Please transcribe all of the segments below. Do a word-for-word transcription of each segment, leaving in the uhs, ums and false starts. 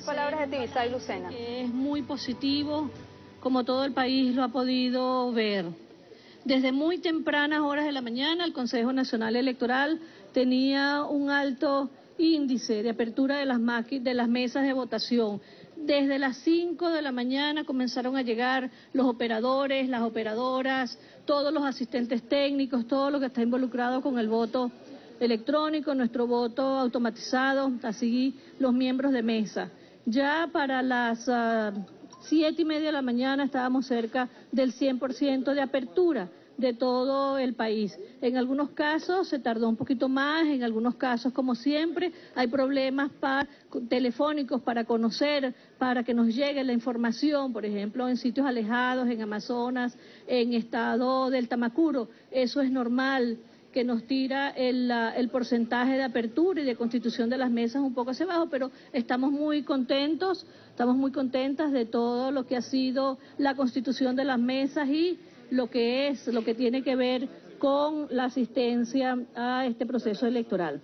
escuchar palabras de Tibisay Lucena. Que es muy positivo, como todo el país lo ha podido ver. Desde muy tempranas horas de la mañana, el Consejo Nacional Electoral tenía un alto índice de apertura de las, de las mesas de votación. Desde las cinco de la mañana comenzaron a llegar los operadores, las operadoras, todos los asistentes técnicos, todo lo que está involucrado con el voto electrónico, nuestro voto automatizado, así los miembros de mesa. Ya para las uh, siete y media de la mañana estábamos cerca del cien por ciento de apertura de todo el país. En algunos casos se tardó un poquito más, en algunos casos, como siempre, hay problemas para, telefónicos para conocer, para que nos llegue la información, por ejemplo, en sitios alejados, en Amazonas, en estado del Tamacuro. Eso es normal, que nos tira el, el porcentaje de apertura y de constitución de las mesas un poco hacia abajo, pero estamos muy contentos, estamos muy contentas de todo lo que ha sido la constitución de las mesas y lo que es, lo que tiene que ver con la asistencia a este proceso electoral.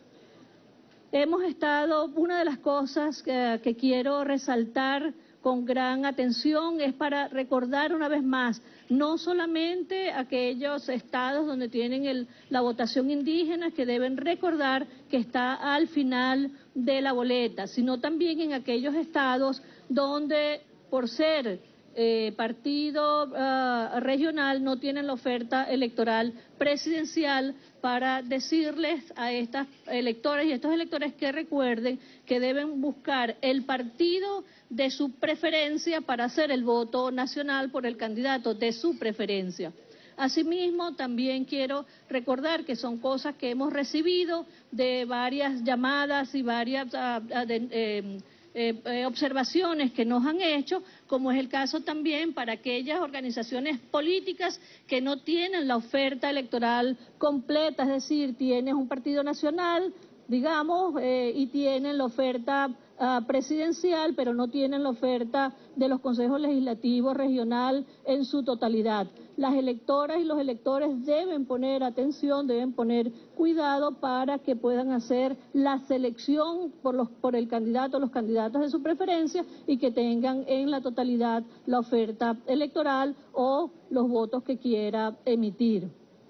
Hemos estado, una de las cosas que, que quiero resaltar con gran atención es para recordar una vez más, no solamente aquellos estados donde tienen el, la votación indígena que deben recordar que está al final de la boleta, sino también en aquellos estados donde por ser Eh, partido uh, regional no tienen la oferta electoral presidencial, para decirles a estas electores y estos electores que recuerden que deben buscar el partido de su preferencia para hacer el voto nacional por el candidato de su preferencia. Asimismo, también quiero recordar que son cosas que hemos recibido de varias llamadas y varias uh, uh, de, eh, Eh, eh, observaciones que nos han hecho, como es el caso también para aquellas organizaciones políticas que no tienen la oferta electoral completa, es decir, tienes un partido nacional, digamos, eh, y tienen la oferta uh, presidencial, pero no tienen la oferta de los consejos legislativos regional en su totalidad. Las electoras y los electores deben poner atención, deben poner cuidado para que puedan hacer la selección por, los, por el candidato, los candidatos de su preferencia y que tengan en la totalidad la oferta electoral o los votos que quiera emitir.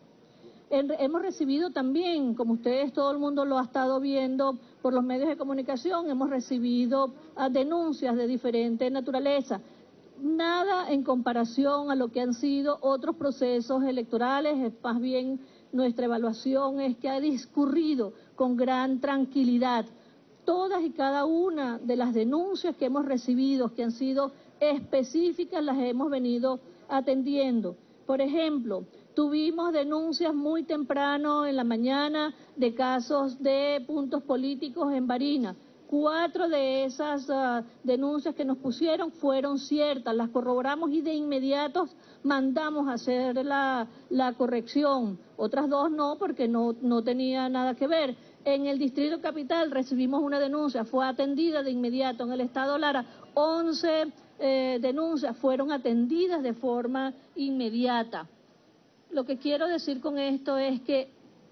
En, hemos recibido también, como ustedes, todo el mundo lo ha estado viendo por los medios de comunicación, hemos recibido uh, denuncias de diferente naturaleza. Nada en comparación a lo que han sido otros procesos electorales, más bien nuestra evaluación es que ha discurrido con gran tranquilidad. Todas y cada una de las denuncias que hemos recibido, que han sido específicas, las hemos venido atendiendo. Por ejemplo, tuvimos denuncias muy temprano en la mañana de casos de puntos políticos en Barinas. Cuatro de esas uh, denuncias que nos pusieron fueron ciertas, las corroboramos y de inmediato mandamos a hacer la, la corrección. Otras dos no, porque no, no tenía nada que ver. En el Distrito Capital recibimos una denuncia, fue atendida de inmediato. En el Estado Lara, once eh, denuncias fueron atendidas de forma inmediata. Lo que quiero decir con esto es que,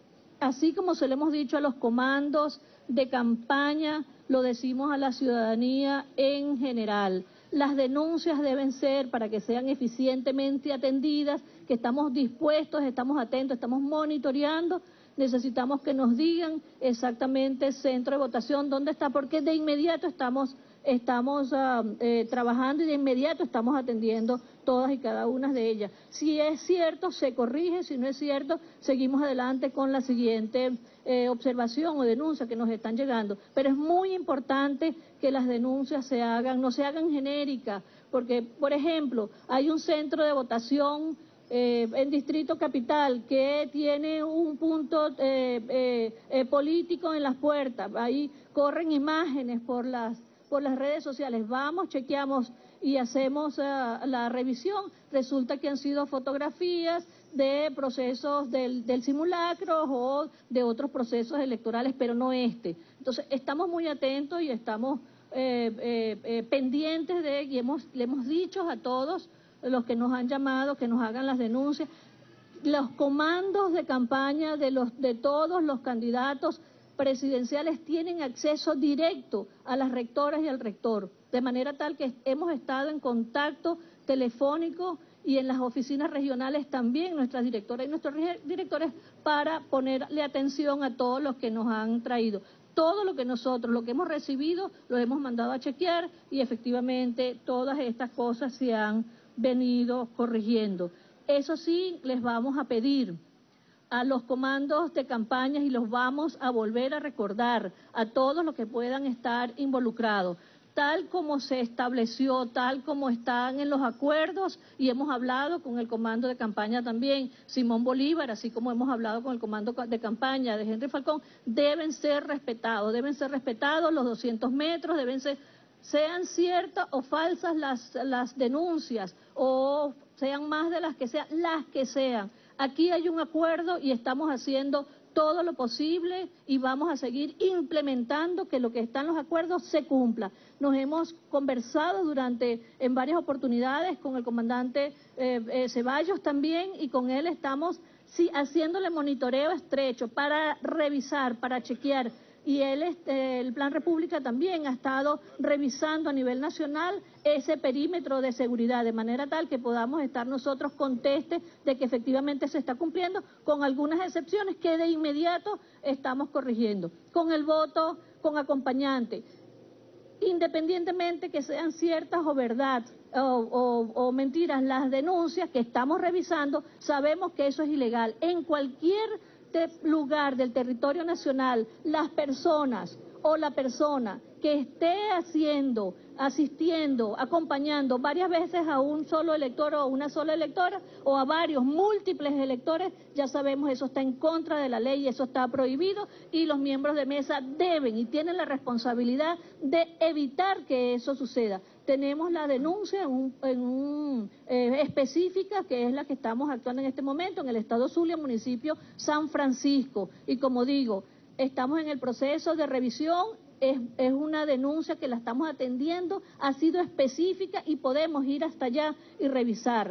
así como se lo hemos dicho a los comandos de campaña, lo decimos a la ciudadanía en general. Las denuncias deben ser para que sean eficientemente atendidas, que estamos dispuestos, estamos atentos, estamos monitoreando. Necesitamos que nos digan exactamente el centro de votación, dónde está, porque de inmediato estamos, estamos uh, eh, trabajando y de inmediato estamos atendiendo todas y cada una de ellas. Si es cierto, se corrige; si no es cierto, seguimos adelante con la siguiente eh, observación o denuncia que nos están llegando. Pero es muy importante que las denuncias se hagan, no se hagan genéricas, porque, por ejemplo, hay un centro de votación Eh, en Distrito Capital que tiene un punto eh, eh, eh, político en las puertas, ahí corren imágenes por las, por las redes sociales, vamos, chequeamos y hacemos uh, la revisión, resulta que han sido fotografías de procesos del, del simulacro o de otros procesos electorales, pero no este. Entonces, estamos muy atentos y estamos eh, eh, eh, pendientes de, y hemos, le hemos dicho a todos los que nos han llamado, que nos hagan las denuncias. Los comandos de campaña de, los, de todos los candidatos presidenciales tienen acceso directo a las rectoras y al rector, de manera tal que hemos estado en contacto telefónico y en las oficinas regionales también, nuestras directoras y nuestros directores, para ponerle atención a todos los que nos han traído. Todo lo que nosotros, lo que hemos recibido, lo hemos mandado a chequear y efectivamente todas estas cosas se han venido corrigiendo. Eso sí, les vamos a pedir a los comandos de campañas y los vamos a volver a recordar a todos los que puedan estar involucrados, tal como se estableció, tal como están en los acuerdos, y hemos hablado con el comando de campaña también, Simón Bolívar, así como hemos hablado con el comando de campaña de Henry Falcón, deben ser respetados, deben ser respetados los doscientos metros, deben ser, sean ciertas o falsas las, las denuncias, o sean más de las que sean, las que sean. Aquí hay un acuerdo y estamos haciendo todo lo posible y vamos a seguir implementando que lo que está en los acuerdos se cumpla. Nos hemos conversado durante, en varias oportunidades con el comandante eh, eh, Ceballos también, y con él estamos sí, haciéndole monitoreo estrecho para revisar, para chequear. Y él, este, el Plan República también ha estado revisando a nivel nacional ese perímetro de seguridad, de manera tal que podamos estar nosotros contestes de que efectivamente se está cumpliendo, con algunas excepciones que de inmediato estamos corrigiendo. Con el voto, con acompañante, independientemente que sean ciertas o verdad o, o, o mentiras las denuncias que estamos revisando, sabemos que eso es ilegal. En cualquier lugar del territorio nacional, las personas o la persona que esté haciendo, asistiendo, acompañando varias veces a un solo elector o a una sola electora o a varios múltiples electores, ya sabemos eso está en contra de la ley, eso está prohibido, y los miembros de mesa deben y tienen la responsabilidad de evitar que eso suceda. Tenemos la denuncia en un, en un, eh, específica, que es la que estamos actuando en este momento, en el estado Zulia, municipio San Francisco. Y como digo, estamos en el proceso de revisión, es, es una denuncia que la estamos atendiendo, ha sido específica y podemos ir hasta allá y revisar.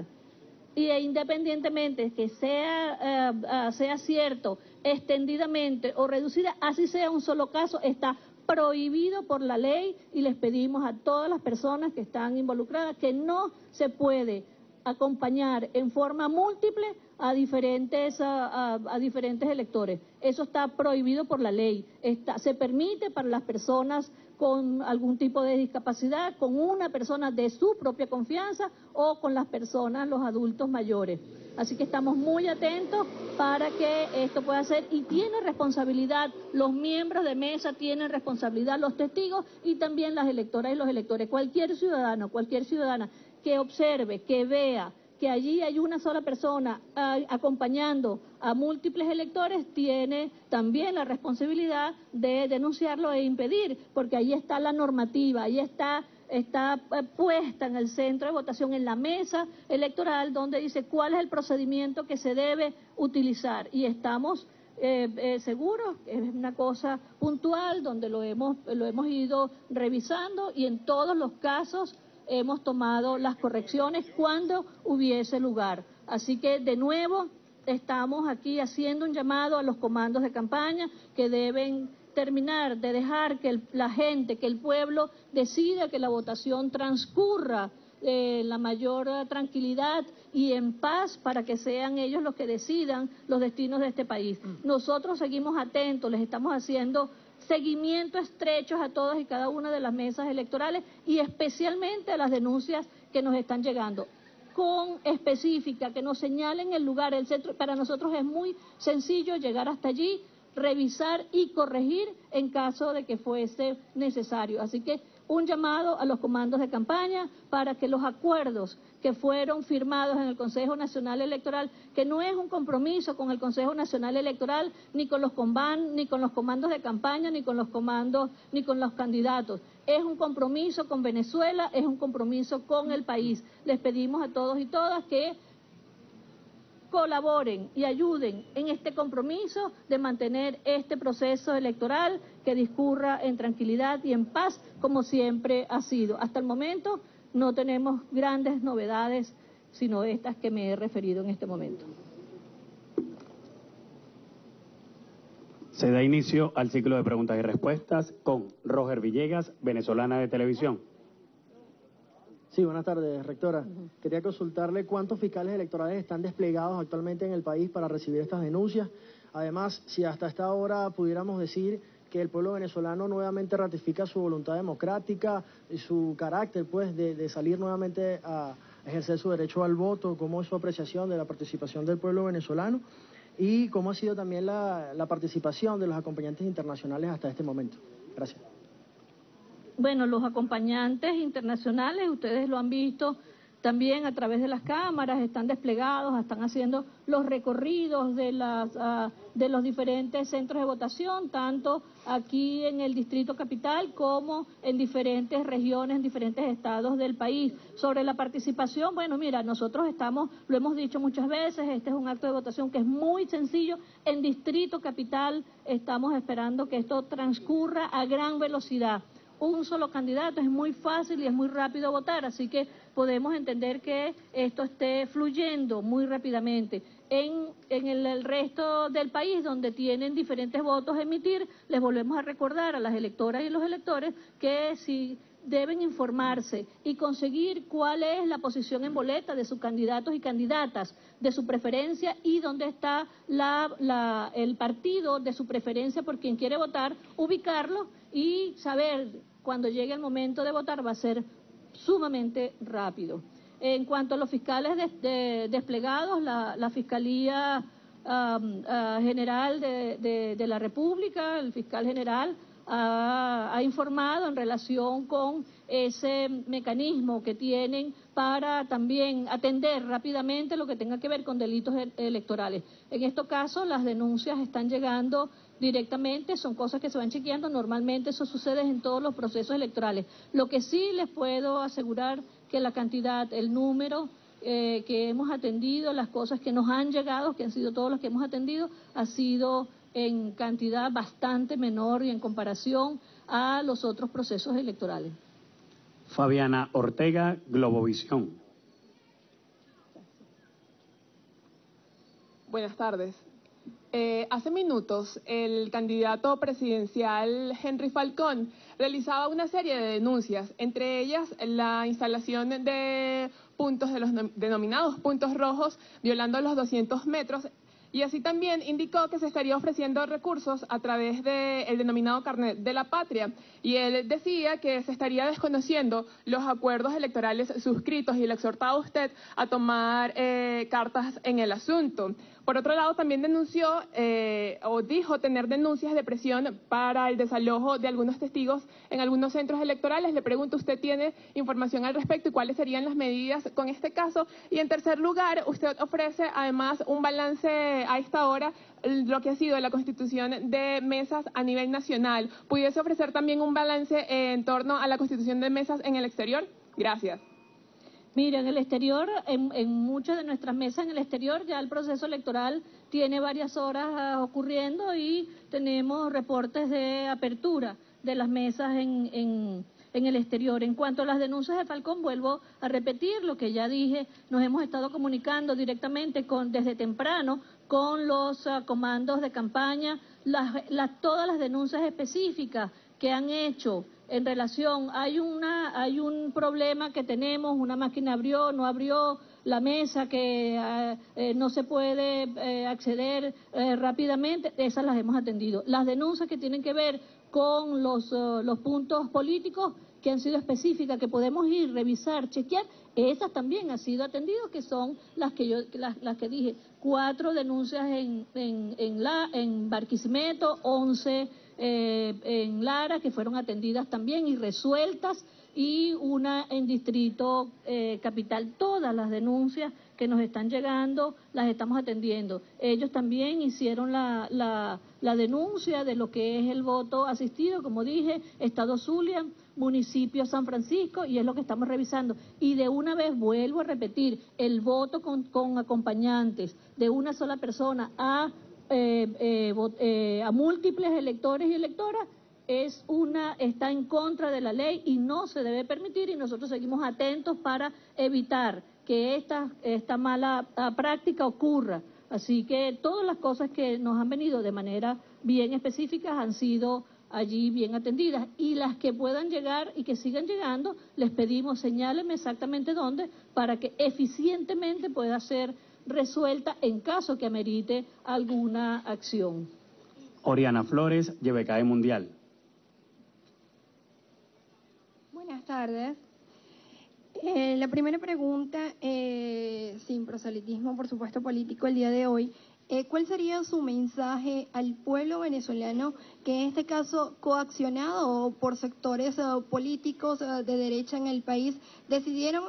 Y e independientemente que sea, uh, uh, sea cierto, extendidamente o reducida, así sea un solo caso, está prohibido por la ley, y les pedimos a todas las personas que están involucradas que no se puede acompañar en forma múltiple a diferentes, a, a, a diferentes electores. Eso está prohibido por la ley. Está, se permite para las personas con algún tipo de discapacidad, con una persona de su propia confianza o con las personas, los adultos mayores. Así que estamos muy atentos para que esto pueda ser, y tiene responsabilidad, los miembros de mesa tienen responsabilidad, los testigos y también las electoras y los electores. Cualquier ciudadano, cualquier ciudadana que observe, que vea que allí hay una sola persona a, acompañando a múltiples electores, tiene también la responsabilidad de denunciarlo e impedir, porque ahí está la normativa, ahí está, está puesta en el centro de votación, en la mesa electoral, donde dice cuál es el procedimiento que se debe utilizar, y estamos eh, eh, seguros, es una cosa puntual, donde lo hemos, lo hemos ido revisando, y en todos los casos hemos tomado las correcciones cuando hubiese lugar. Así que, de nuevo, estamos aquí haciendo un llamado a los comandos de campaña que deben terminar de dejar que el, la gente, que el pueblo decida, que la votación transcurra en eh, la mayor tranquilidad y en paz, para que sean ellos los que decidan los destinos de este país. Nosotros seguimos atentos, les estamos haciendo seguimiento estrechos a todas y cada una de las mesas electorales, y especialmente a las denuncias que nos están llegando, con específica, que nos señalen el lugar, el centro. Para nosotros es muy sencillo llegar hasta allí, revisar y corregir en caso de que fuese necesario. Así que un llamado a los comandos de campaña para que los acuerdos que fueron firmados en el Consejo Nacional Electoral, que no es un compromiso con el Consejo Nacional Electoral, ni con los comban, ni con los comandos de campaña, ni con los comandos, ni con los candidatos. Es un compromiso con Venezuela, es un compromiso con el país. Les pedimos a todos y todas que colaboren y ayuden en este compromiso de mantener este proceso electoral que discurra en tranquilidad y en paz, como siempre ha sido. Hasta el momento no tenemos grandes novedades, sino estas que me he referido en este momento. Se da inicio al ciclo de preguntas y respuestas con Roger Villegas, Venezolana de Televisión. Sí, buenas tardes, rectora. Uh-huh. Quería consultarle cuántos fiscales electorales están desplegados actualmente en el país para recibir estas denuncias. Además, si hasta esta hora pudiéramos decir que el pueblo venezolano nuevamente ratifica su voluntad democrática y su carácter, pues, de, de salir nuevamente a ejercer su derecho al voto, cómo es su apreciación de la participación del pueblo venezolano y cómo ha sido también la, la participación de los acompañantes internacionales hasta este momento. Gracias. Bueno, los acompañantes internacionales, ustedes lo han visto también a través de las cámaras, están desplegados, están haciendo los recorridos de, las, uh, de los diferentes centros de votación, tanto aquí en el Distrito Capital como en diferentes regiones, en diferentes estados del país. Sobre la participación, bueno, mira, nosotros estamos, lo hemos dicho muchas veces, este es un acto de votación que es muy sencillo. En Distrito Capital estamos esperando que esto transcurra a gran velocidad. Un solo candidato, es muy fácil y es muy rápido votar, así que podemos entender que esto esté fluyendo muy rápidamente. En, en el, el resto del país, donde tienen diferentes votos a emitir, les volvemos a recordar a las electoras y los electores que si deben informarse y conseguir cuál es la posición en boleta de sus candidatos y candidatas, de su preferencia y dónde está la, la, el partido de su preferencia por quien quiere votar, ubicarlo y saber cuando llegue el momento de votar va a ser sumamente rápido. En cuanto a los fiscales de, de, desplegados, la, la Fiscalía um, uh, General de, de, de la República, el fiscal general, Ha, ha informado en relación con ese mecanismo que tienen para también atender rápidamente lo que tenga que ver con delitos electorales. En estos casos las denuncias están llegando directamente, son cosas que se van chequeando, normalmente eso sucede en todos los procesos electorales. Lo que sí les puedo asegurar que la cantidad, el número eh, que hemos atendido, las cosas que nos han llegado, que han sido todos los que hemos atendido, ha sido en cantidad bastante menor y en comparación a los otros procesos electorales. Fabiana Ortega, Globovisión. Buenas tardes. Eh, hace minutos el candidato presidencial Henry Falcón realizaba una serie de denuncias, entre ellas la instalación de puntos de los denominados puntos rojos violando los doscientos metros. Y así también indicó que se estaría ofreciendo recursos a través del denominado carnet de la patria. Y él decía que se estaría desconociendo los acuerdos electorales suscritos y le exhortaba a usted a tomar eh, cartas en el asunto. Por otro lado, también denunció eh, o dijo tener denuncias de presión para el desalojo de algunos testigos en algunos centros electorales. Le pregunto, ¿usted tiene información al respecto y cuáles serían las medidas con este caso? Y en tercer lugar, usted ofrece además un balance a esta hora, lo que ha sido la constitución de mesas a nivel nacional. ¿Pudiese ofrecer también un balance en torno a la constitución de mesas en el exterior? Gracias. Mira, en el exterior, en, en muchas de nuestras mesas en el exterior, ya el proceso electoral tiene varias horas uh, ocurriendo y tenemos reportes de apertura de las mesas en, en, en el exterior. En cuanto a las denuncias de Falcón, vuelvo a repetir lo que ya dije, nos hemos estado comunicando directamente con, desde temprano con los uh, comandos de campaña, las, las, todas las denuncias específicas que han hecho en relación, hay una hay un problema que tenemos, una máquina abrió, no abrió la mesa, que eh, eh, no se puede eh, acceder eh, rápidamente, esas las hemos atendido. Las denuncias que tienen que ver con los, uh, los puntos políticos que han sido específicas, que podemos ir, revisar, chequear, esas también han sido atendidas, que son las que yo las, las que dije, cuatro denuncias en, en, en, la, en Barquisimeto, once Eh, en Lara, que fueron atendidas también y resueltas, y una en Distrito eh, Capital. Todas las denuncias que nos están llegando las estamos atendiendo. Ellos también hicieron la, la, la denuncia de lo que es el voto asistido, como dije, Estado Zulia, municipio San Francisco, y es lo que estamos revisando. Y de una vez vuelvo a repetir, el voto con, con acompañantes de una sola persona a Eh, eh, eh, a múltiples electores y electoras es una está en contra de la ley y no se debe permitir, y nosotros seguimos atentos para evitar que esta esta mala uh, práctica ocurra. Así que todas las cosas que nos han venido de manera bien específicas han sido allí bien atendidas, y las que puedan llegar y que sigan llegando, les pedimos señálenme exactamente dónde para que eficientemente pueda ser resuelta en caso que amerite alguna acción. Oriana Flores, Y B K E Mundial. Buenas tardes. Eh, la primera pregunta, eh, sin proselitismo, por supuesto, político, el día de hoy. Eh, ¿Cuál sería su mensaje al pueblo venezolano que en este caso coaccionado por sectores uh, políticos uh, de derecha en el país decidieron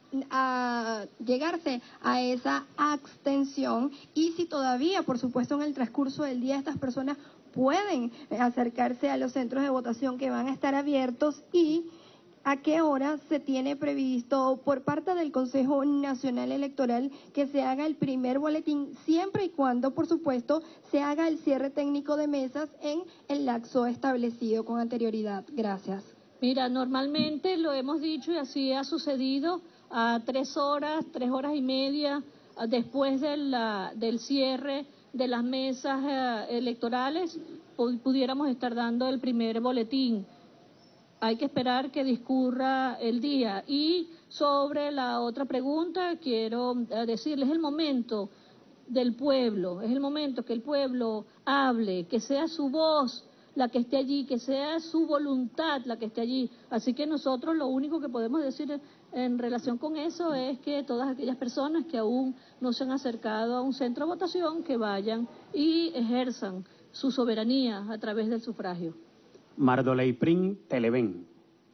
a llegarse a esa abstención, y si todavía, por supuesto, en el transcurso del día estas personas pueden acercarse a los centros de votación que van a estar abiertos, y a qué hora se tiene previsto por parte del Consejo Nacional Electoral que se haga el primer boletín, siempre y cuando, por supuesto, se haga el cierre técnico de mesas en el lapso establecido con anterioridad? Gracias. Mira, normalmente lo hemos dicho y así ha sucedido, a tres horas, tres horas y media después de la, del cierre de las mesas eh, electorales, pudiéramos estar dando el primer boletín. Hay que esperar que discurra el día. Y sobre la otra pregunta, quiero decirles, es el momento del pueblo, es el momento que el pueblo hable, que sea su voz la que esté allí, que sea su voluntad la que esté allí. Así que nosotros lo único que podemos decir en relación con eso es que todas aquellas personas que aún no se han acercado a un centro de votación, que vayan y ejerzan su soberanía a través del sufragio. Mardoley Prin, Televen.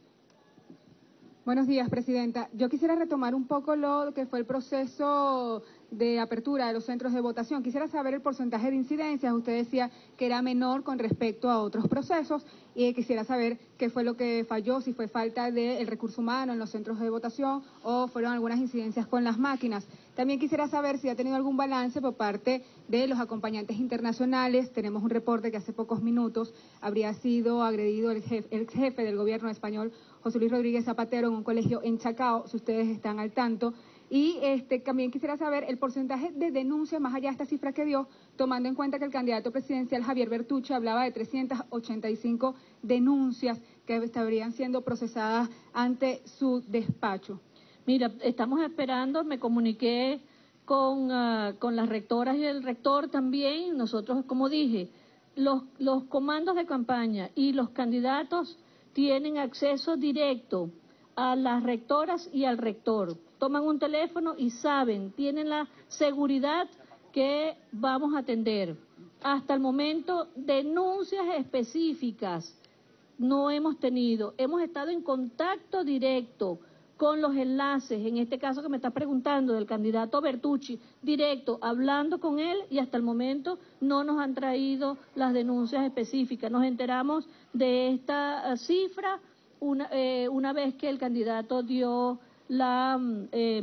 Buenos días, Presidenta. Yo quisiera retomar un poco lo que fue el proceso de apertura de los centros de votación. Quisiera saber el porcentaje de incidencias. Usted decía que era menor con respecto a otros procesos, y quisiera saber qué fue lo que falló, si fue falta del recurso humano en los centros de votación o fueron algunas incidencias con las máquinas. También quisiera saber si ha tenido algún balance por parte de los acompañantes internacionales. Tenemos un reporte que hace pocos minutos habría sido agredido el jefe, el jefe del gobierno español, José Luis Rodríguez Zapatero, en un colegio en Chacao, si ustedes están al tanto. Y este, también quisiera saber el porcentaje de denuncias, más allá de esta cifra que dio, tomando en cuenta que el candidato presidencial Javier Bertucci hablaba de trescientas ochenta y cinco denuncias que estarían siendo procesadas ante su despacho. Mira, estamos esperando, me comuniqué con, uh, con las rectoras y el rector también. Nosotros, como dije, los, los comandos de campaña y los candidatos tienen acceso directo a las rectoras y al rector. Toman un teléfono y saben, tienen la seguridad que vamos a atender. Hasta el momento, denuncias específicas no hemos tenido. Hemos estado en contacto directo con los enlaces, en este caso que me está preguntando, del candidato Bertucci, directo, hablando con él, y hasta el momento no nos han traído las denuncias específicas. Nos enteramos de esta cifra una, eh, una vez que el candidato dio La, eh,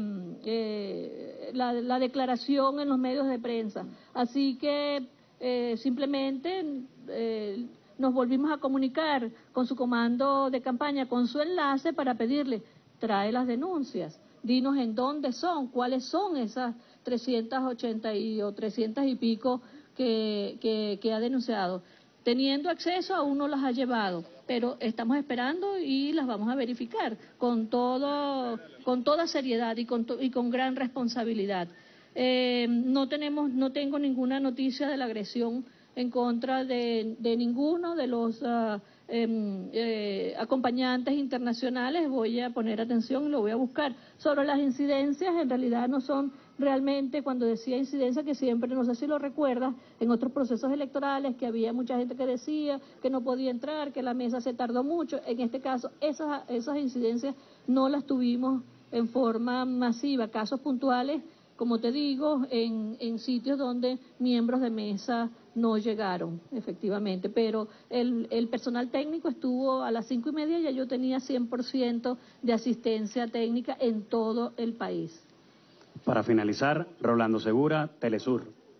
eh, la, la declaración en los medios de prensa. Así que eh, simplemente eh, nos volvimos a comunicar con su comando de campaña, con su enlace, para pedirle, trae las denuncias, dinos en dónde son, cuáles son esas trescientas ochenta y, o trescientas y pico que, que, que ha denunciado. Teniendo acceso, aún no las ha llevado, pero estamos esperando y las vamos a verificar con todo, con toda seriedad y con, to, y con gran responsabilidad. Eh, no tenemos, no tengo ninguna noticia de la agresión en contra de, de ninguno de los uh, eh, eh, acompañantes internacionales. Voy a poner atención y lo voy a buscar. Sobre las incidencias, en realidad no son realmente, cuando decía incidencia, que siempre, no sé si lo recuerdas, en otros procesos electorales, que había mucha gente que decía que no podía entrar, que la mesa se tardó mucho. En este caso, esas, esas incidencias no las tuvimos en forma masiva, casos puntuales, como te digo, en, en sitios donde miembros de mesa no llegaron, efectivamente, pero el, el personal técnico estuvo a las cinco y media, ya yo tenía cien por ciento de asistencia técnica en todo el país. Para finalizar, Rolando Segura, Telesur.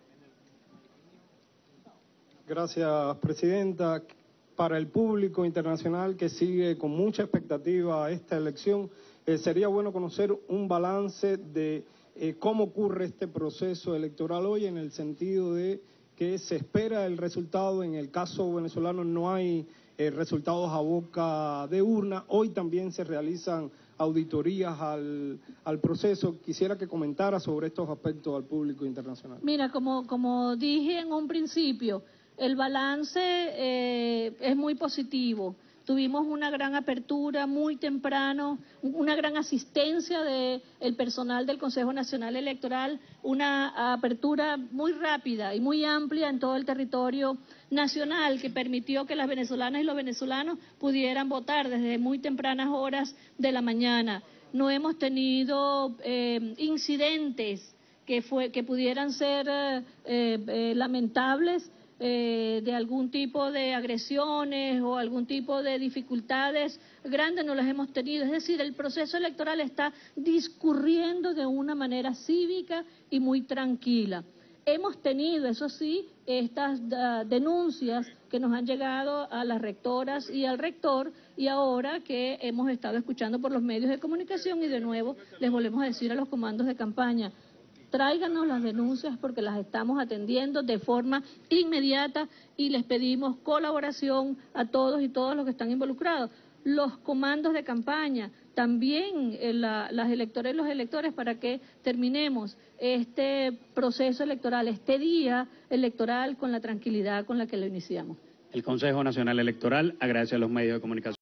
Gracias, Presidenta. Para el público internacional que sigue con mucha expectativa esta elección, eh, sería bueno conocer un balance de eh, cómo ocurre este proceso electoral hoy, en el sentido de que se espera el resultado. En el caso venezolano no hay eh, resultados a boca de urna. Hoy también se realizan auditorías al, al proceso. Quisiera que comentara sobre estos aspectos al público internacional. Mira, como, como dije en un principio, el balance eh, es muy positivo. Tuvimos una gran apertura muy temprano, una gran asistencia del personal del Consejo Nacional Electoral, una apertura muy rápida y muy amplia en todo el territorio nacional que permitió que las venezolanas y los venezolanos pudieran votar desde muy tempranas horas de la mañana. No hemos tenido eh, incidentes que, fue, que pudieran ser eh, eh, lamentables, Eh, de algún tipo de agresiones o algún tipo de dificultades grandes, no las hemos tenido. Es decir, el proceso electoral está discurriendo de una manera cívica y muy tranquila. Hemos tenido, eso sí, estas uh, denuncias que nos han llegado a las rectoras y al rector, y ahora que hemos estado escuchando por los medios de comunicación, y de nuevo les volvemos a decir a los comandos de campaña: tráiganos las denuncias porque las estamos atendiendo de forma inmediata y les pedimos colaboración a todos y todos los que están involucrados. Los comandos de campaña, también eh, la, las electores y los electores, para que terminemos este proceso electoral, este día electoral, con la tranquilidad con la que lo iniciamos. El Consejo Nacional Electoral agradece a los medios de comunicación.